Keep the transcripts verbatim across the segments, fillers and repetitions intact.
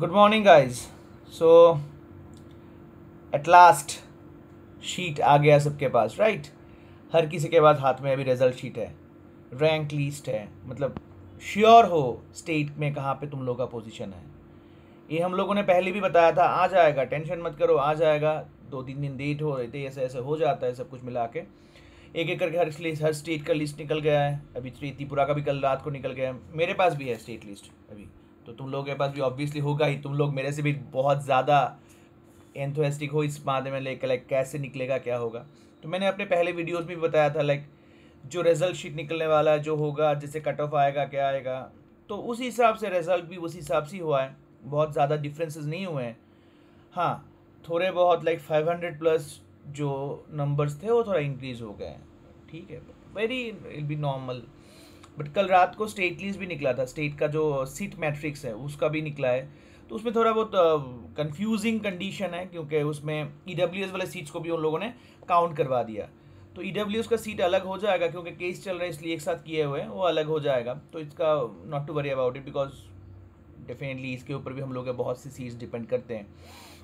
Good morning guys. So at last sheet आ गया सबके पास, राइट। हर किसी के पास हाथ में अभी रिजल्ट शीट है, रैंक लिस्ट है, मतलब श्योर हो स्टेट में कहाँ पे तुम लोग का पोजीशन है। ये हम लोगों ने पहले भी बताया था, आ जाएगा, टेंशन मत करो, आ जाएगा। दो तीन दिन लेट हो रहे थे, ऐसे ऐसे हो जाता है सब कुछ मिला के। एक एक करके हर हर स्टेट का लिस्ट निकल गया है। अभी त्रिपुरा का भी कल रात को निकल गया है, मेरे पास भी है स्टेट लिस्ट अभी। तो तुम लोगों के पास भी ऑब्वियसली होगा ही, तुम लोग मेरे से भी बहुत ज़्यादा एंथुसियास्टिक हो इस बारे में लेकर, लाइक कैसे निकलेगा क्या होगा। तो मैंने अपने पहले वीडियोस में भी बताया था, लाइक जो रिजल्ट शीट निकलने वाला है, जो होगा, जैसे कट ऑफ आएगा क्या आएगा, तो उस हिसाब से रिजल्ट भी उस हिसाब से ही हुआ है। बहुत ज़्यादा डिफरेंसेस नहीं हुए हैं। हाँ, थोड़े बहुत लाइक फाइव हंड्रेड प्लस जो नंबर्स थे वो थोड़ा इंक्रीज हो गए हैं, ठीक है, very ill be normal. But कल रात को स्टेट लिस्ट भी निकला था, स्टेट का जो सीट मैट्रिक्स है उसका भी निकला है। तो उसमें थोड़ा बहुत कंफ्यूजिंग कंडीशन है, क्योंकि उसमें ई डब्ल्यू एस वाले सीट्स को भी उन लोगों ने काउंट करवा दिया। तो ई डब्ल्यू एस का सीट अलग हो जाएगा, क्योंकि केस चल रहा है इसलिए एक साथ किए हुए हैं, वो अलग हो जाएगा। तो इसका not to worry about it, because definitely इसके ऊपर भी हम लोग के बहुत सी सीट्स डिपेंड करते हैं।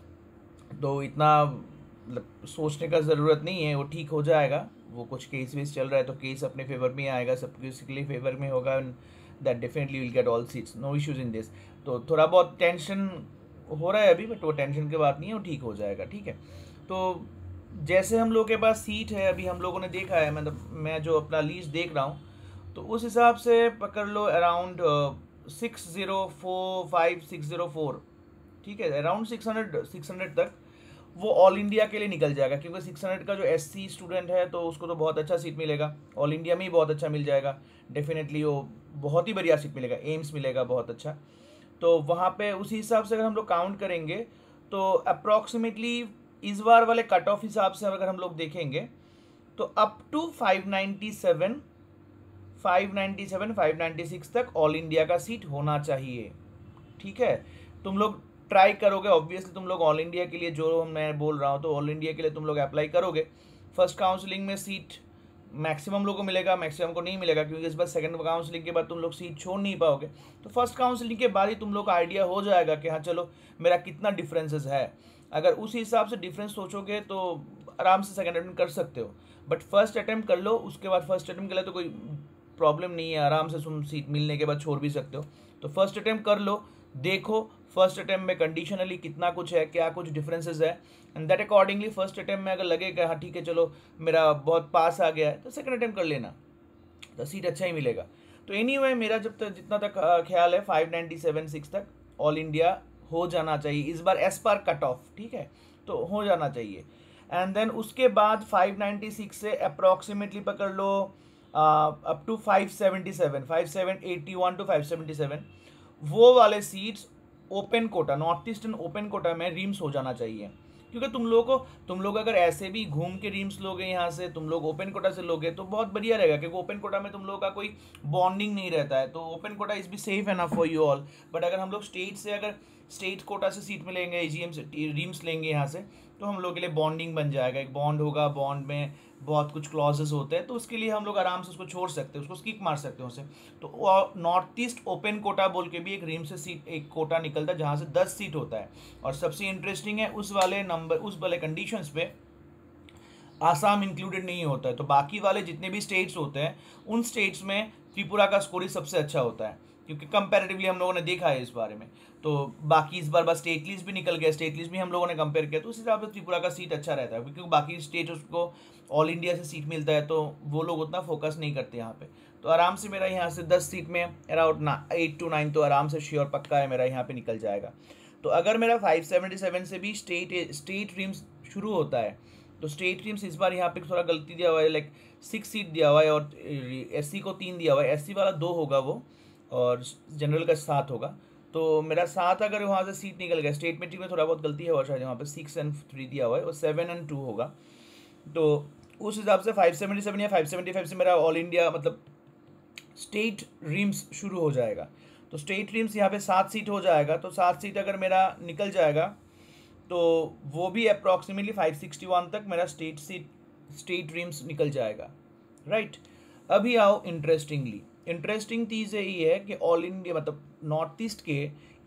तो इतना मतलब सोचने का ज़रूरत नहीं है, वो ठीक हो जाएगा। वो कुछ केस वेस चल रहा है तो केस अपने फेवर में आएगा, सब किसी लिए फेवर में होगा, that definitely will get all seats, no issues in this. तो थोड़ा बहुत टेंशन हो रहा है अभी, बट वो टेंशन की बात नहीं है, वो ठीक हो जाएगा, ठीक है। तो जैसे हम लोग के पास सीट है अभी, हम लोगों ने देखा है, मतलब मैं जो अपना लिस्ट देख रहा हूँ, तो उस हिसाब से पकड़ लो around six zero four five six zero four, ठीक है, around six hundred six hundred तक वो ऑल इंडिया के लिए निकल जाएगा। क्योंकि सिक्स हंड्रेड का जो एससी स्टूडेंट है तो उसको तो बहुत अच्छा सीट मिलेगा, ऑल इंडिया में ही बहुत अच्छा मिल जाएगा डेफिनेटली, वो बहुत ही बढ़िया सीट मिलेगा, एम्स मिलेगा बहुत अच्छा। तो वहाँ पे उसी हिसाब से अगर हम लोग काउंट करेंगे तो अप्रॉक्सीमेटली इस बार वाले कट ऑफ हिसाब से अगर हम लोग देखेंगे तो up to five ninety seven five ninety seven five ninety six तक ऑल इंडिया का सीट होना चाहिए, ठीक है। तुम लोग ट्राई करोगे, ऑब्वियसली तुम लोग ऑल इंडिया के लिए, जो मैं बोल रहा हूँ, तो ऑल इंडिया के लिए तुम लोग अप्लाई करोगे। फर्स्ट काउंसलिंग में सीट मैक्सिमम लोगों को मिलेगा, मैक्सिमम को नहीं मिलेगा, क्योंकि इस बार सेकंड काउंसलिंग के बाद तुम लोग सीट छोड़ नहीं पाओगे। तो फर्स्ट काउंसलिंग के बाद ही तुम लोग का आइडिया हो जाएगा कि हाँ चलो मेरा कितना डिफरेंसेस है। अगर उस हिसाब से डिफरेंस सोचोगे तो आराम से सेकंड अटेम्प्ट कर सकते हो। बट फर्स्ट अटेम्प्ट कर लो, उसके बाद फर्स्ट अटेम्प्ट के लिए तो कोई प्रॉब्लम नहीं है, आराम से तुम सीट मिलने के बाद छोड़ भी सकते हो। तो फर्स्ट अटेम्प्ट कर लो, देखो फर्स्ट अटेम्प्ट में कंडीशनली कितना कुछ है, क्या कुछ डिफरेंसेस है, and that accordingly first attempt में अगर लगेगा हाँ ठीक है चलो मेरा बहुत पास आ गया है, तो सेकंड अटेम्प्ट कर लेना, तो सीट अच्छा ही मिलेगा। तो एनी anyway, मेरा जब तक जितना तक ख्याल है फाइव नाइन्टी सेवन सिक्स तक ऑल इंडिया हो जाना चाहिए इस बार एस पर कट ऑफ, ठीक है, तो हो जाना चाहिए। एंड देन उसके बाद फाइव नाइन्टी सिक्स से अप्रॉक्सीमेटली पकड़ लो up to five seventy seven five seven eighty one two five seventy seven, वो वाले seats open quota, north eastern open quota में रिम्स हो जाना चाहिए। क्योंकि तुम लोग को तुम लोग अगर ऐसे भी घूम के रिम्स लोगे, यहाँ से तुम लोग ओपन कोटा से लोगे तो बहुत बढ़िया रहेगा, क्योंकि ओपन कोटा में तुम लोग का कोई बॉन्डिंग नहीं रहता है, तो ओपन कोटा इज भी safe enough for you all. But अगर हम लोग स्टेट से अगर स्टेट कोटा से सीट में लेंगे, एजीएम से रिम्स लेंगे यहाँ से, तो हम लोग के लिए बॉन्डिंग बन जाएगा, एक बॉन्ड होगा, बॉन्ड में बहुत कुछ क्लॉजेस होते हैं, तो उसके लिए हम लोग आराम से उसको छोड़ सकते हैं, उसको स्किप मार सकते हैं उसे। तो नॉर्थ ईस्ट ओपन कोटा बोल के भी एक रिम से सीट एक कोटा निकलता है जहाँ से दस सीट होता है। और सबसे इंटरेस्टिंग है उस वाले नंबर उस वाले कंडीशंस पे आसाम इंक्लूडेड नहीं होता है। तो बाकी वाले जितने भी स्टेट्स होते हैं उन स्टेट्स में त्रिपुरा का स्कोर ही सबसे अच्छा होता है, क्योंकि कंपैरेटिवली हम लोगों ने देखा है इस बारे में। तो बाकी इस बार बस स्टेट लिस्ट भी निकल गया, स्टेट लिस्ट भी हम लोगों ने कंपेयर किया, तो उस हिसाब से त्रिपुरा का सीट अच्छा रहता है, क्योंकि बाकी स्टेट उसको ऑल इंडिया से सीट मिलता है तो वो लोग उतना फोकस नहीं करते यहाँ पे। तो आराम से मेरा यहाँ से दस सीट में अराउंड ना एट टू नाइन तो आराम से श्योर पक्का है मेरा यहाँ पे निकल जाएगा। तो अगर मेरा फाइव सेवेंटी सेवन से भी स्टेट स्टेट रिम्स शुरू होता है, तो स्टेट रिम्स इस बार यहाँ पे थोड़ा गलती दिया हुआ है, लाइक सिक्स सीट दिया हुआ है और एससी को तीन दिया हुआ है, एससी वाला दो होगा वो और जनरल का सात होगा। तो मेरा सात अगर वहाँ से सीट निकल गया, स्टेट मेट्रिक में थोड़ा बहुत गलती है और शायद वहाँ पे सिक्स एंड थ्री दिया हुआ है और सेवन एंड टू होगा। तो उस हिसाब से फाइव सेवेंटी सेवन या फाइव सेवेंटी फाइव से मेरा ऑल इंडिया मतलब स्टेट रिम्स शुरू हो जाएगा। तो स्टेट रिम्स यहाँ पे सात सीट हो जाएगा, तो सात सीट अगर मेरा निकल जाएगा तो वो भी अप्रॉक्सीमेटली फाइव सिक्सटी वन तक मेरा स्टेट सीट स्टेट रिम्स निकल जाएगा, राइट। अभी आओ इंटरेस्टिंगली इंटरेस्टिंग चीज़ यही है कि ऑल इंडिया मतलब नॉर्थ ईस्ट के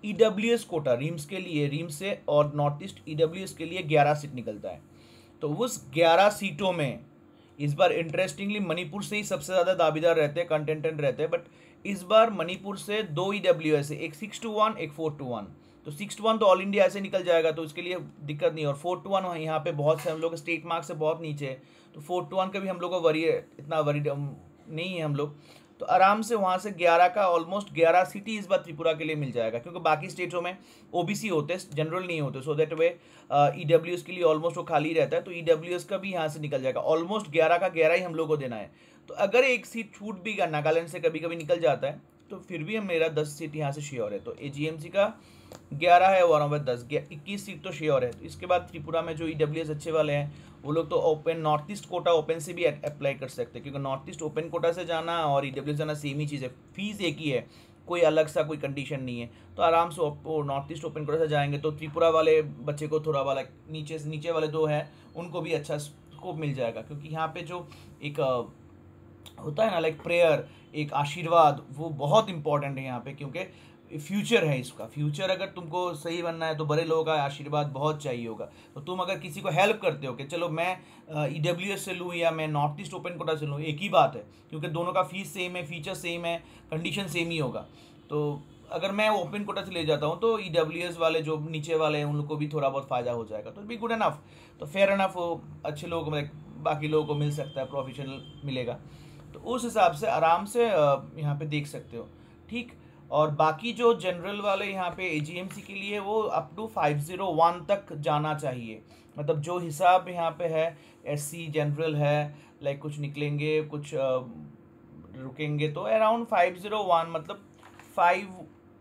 E W S quota RIMS के लिए, रीम्स से और north east E W S के लिए ग्यारह सीट निकलता है। तो उस ग्यारह सीटों में इस बार इंटरेस्टिंगली मणिपुर से ही सबसे ज़्यादा दावेदार रहते हैं, कंटेंटेंट रहते हैं, बट इस बार मणिपुर से दो ई डब्ल्यू एस है, एक सिक्स टू वन एक फोर टू वन। तो सिक्स टू वन तो ऑल इंडिया ऐसे निकल जाएगा, तो इसके लिए दिक्कत नहीं। और फोर टू वन यहाँ पे बहुत से हम लोग स्टेट मार्क्स से बहुत नीचे है, तो फोर टू वन का भी हम लोग को वरी इतना वरी नहीं है हम लोग। तो आराम से वहाँ से ग्यारह का ऑलमोस्ट ग्यारह सीट ही इस बार त्रिपुरा के लिए मिल जाएगा, क्योंकि बाकी स्टेटों में ओबीसी होते हैं, जनरल नहीं होते, so that way E W S के लिए ऑलमोस्ट वो खाली रहता है। तो ई डब्ल्यू एस का भी यहाँ से निकल जाएगा, ऑलमोस्ट ग्यारह का ग्यारह ही हम लोग को देना है। तो अगर एक सीट छूट भी नागालैंड से कभी कभी निकल जाता है, तो फिर भी हम मेरा दस सीट यहाँ से श्योर है। तो ए जी एम सी का ग्यारह है और वहाँ दस इक्कीस सीट तो श्योर है। तो इसके बाद त्रिपुरा में जो ई डब्ल्यू एस अच्छे वाले हैं वो लोग तो open north east quota open से भी अप्लाई कर सकते हैं, क्योंकि नॉर्थ ईस्ट ओपन कोटा से जाना और ई डब्ल्यू एस जाना सेम ही चीज़ है, फीस एक ही है, कोई अलग सा कोई कंडीशन नहीं है। तो आराम से नॉर्थ ईस्ट ओपन कोटा से जाएंगे तो त्रिपुरा वाले बच्चे को थोड़ा वाला नीचे से नीचे वाले दो हैं उनको भी अच्छा स्कोप मिल जाएगा, क्योंकि यहाँ पे जो एक होता है ना लाइक प्रेयर, एक आशीर्वाद, वो बहुत इंपॉर्टेंट है यहाँ पे, क्योंकि फ्यूचर है इसका। फ्यूचर अगर तुमको सही बनना है तो बड़े लोगों का आशीर्वाद बहुत चाहिए होगा। तो तुम अगर किसी को हेल्प करते हो कि चलो मैं ई डब्ल्यू एस से लूँ या मैं नॉर्थ ईस्ट ओपन कोटा से लूँ, एक ही बात है, क्योंकि दोनों का फीस सेम है, फीचर सेम है, कंडीशन सेम ही होगा। तो अगर मैं ओपन कोटा से ले जाता हूँ तो ई डब्ल्यू एस वाले जो नीचे वाले हैं उन लोग को भी थोड़ा बहुत फ़ायदा हो जाएगा। तो बी गुड इनफ, तो फेयर इनफ, वो अच्छे लोगों को बाकी लोगों को मिल सकता है, प्रोफेशनल मिलेगा। तो उस हिसाब से आराम से यहाँ पे देख सकते हो, ठीक। और बाकी जो जनरल वाले यहाँ पे ए जी एम सी के लिए वो up to five zero one तक जाना चाहिए। मतलब जो हिसाब यहाँ पे है, एस सी जनरल है, लाइक कुछ निकलेंगे कुछ आ, रुकेंगे, तो अराउंड फाइव ज़ीरो वन मतलब फाइव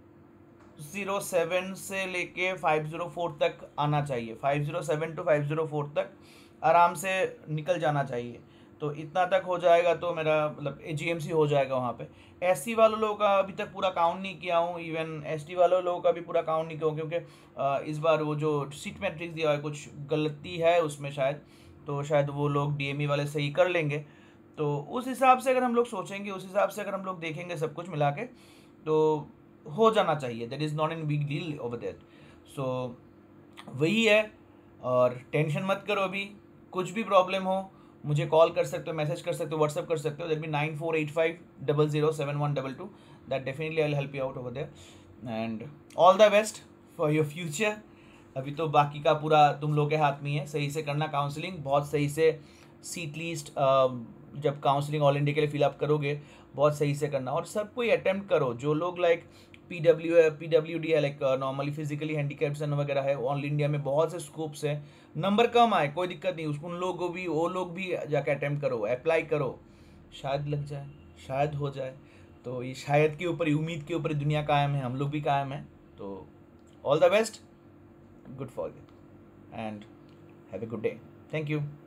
ज़ीरो सेवन से लेके फाइव ज़ीरो फोर तक आना चाहिए। Five zero seven to five zero four तक आराम से निकल जाना चाहिए। तो इतना तक हो जाएगा तो मेरा मतलब ए जी एम सी हो जाएगा वहाँ पे। एस सी वालों लोगों का अभी तक पूरा काउंट नहीं किया हूँ, इवन एस टी वालों लोगों का भी पूरा काउंट नहीं किया हूँ, क्योंकि इस बार वो जो सीट मैट्रिक्स दिया है कुछ गलती है उसमें शायद, तो शायद वो लोग डी एम ई वाले सही कर लेंगे। तो उस हिसाब से अगर हम लोग सोचेंगे, उस हिसाब से अगर हम लोग देखेंगे सब कुछ मिला के, तो हो जाना चाहिए। That is not an big deal over that. So वही है, और टेंशन मत करो, अभी कुछ भी प्रॉब्लम हो मुझे कॉल कर सकते हो, मैसेज कर सकते हो, व्हाट्सअप कर सकते हो। That be nine four eight five double zero seven one double two. That definitely I will help you out over there and all the best for your future. अभी तो बाकी का पूरा तुम लोग के हाथ में है, सही से करना काउंसलिंग, बहुत सही से सीट लिस्ट जब काउंसलिंग ऑल इंडिया के लिए फिलअप करोगे बहुत सही से करना, और सब कोई अटेम्प्ट करो। जो लोग लाइक पी डब्ल्यू है, पी डब्ल्यू डी है, लाइक नॉर्मली फिजिकली हैंडीकैप्सन वगैरह है, ऑल इंडिया में बहुत से स्कोप्स है। नंबर कम आए कोई दिक्कत नहीं, उन लोगों को भी, वो लोग भी जाके अटेम्प्ट करो, अप्लाई करो, शायद लग जाए, शायद हो जाए। तो ये शायद के ऊपर, उम्मीद के ऊपर दुनिया कायम है, हम लोग भी कायम है। तो all the best, good for you and have a good day. Thank you.